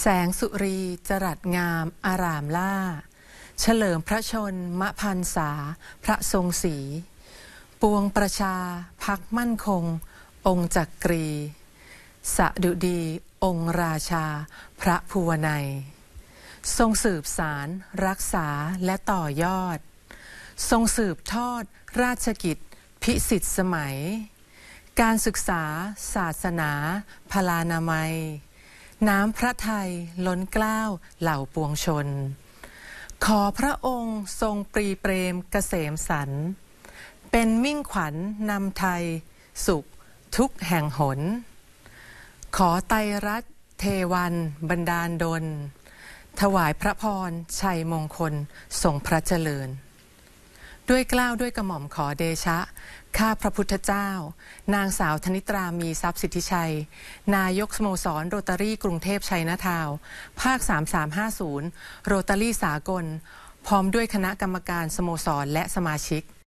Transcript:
แสงสุรีจรัสงามอารามล่าเฉลิมพระชนมพรรษาพระทรงศรีปวงประชาพักมั่นคงองค์จักรีสดุดีองค์ราชาพระภูวนัยทรงสืบสารรักษาและต่อยอดทรงสืบทอดราชกิจพิสิทธิสมัยการศึกษาศาสนาพลานามัยน้ำพระทัยล้นเกล้าเหล่าปวงชนขอพระองค์ทรงปรีเปรมเกษมสันต์เป็นมิ่งขวัญนำไทยสุขทุกแห่งหนขอไตรรัตน์เทวันบันดาลดลถวายพระพรชัยมงคลทรงพระเจริญด้วยเกล้าด้วยกระหม่อมขอเดชะข้าพระพุทธเจ้านางสาวธนิตรามีทรัพย์สิทธิชัยนายกสโมสรโรตารี่กรุงเทพชัยนาทาวน์ภาค3350โรตารี่สากลพร้อมด้วยคณะกรรมการสโมสรและสมาชิก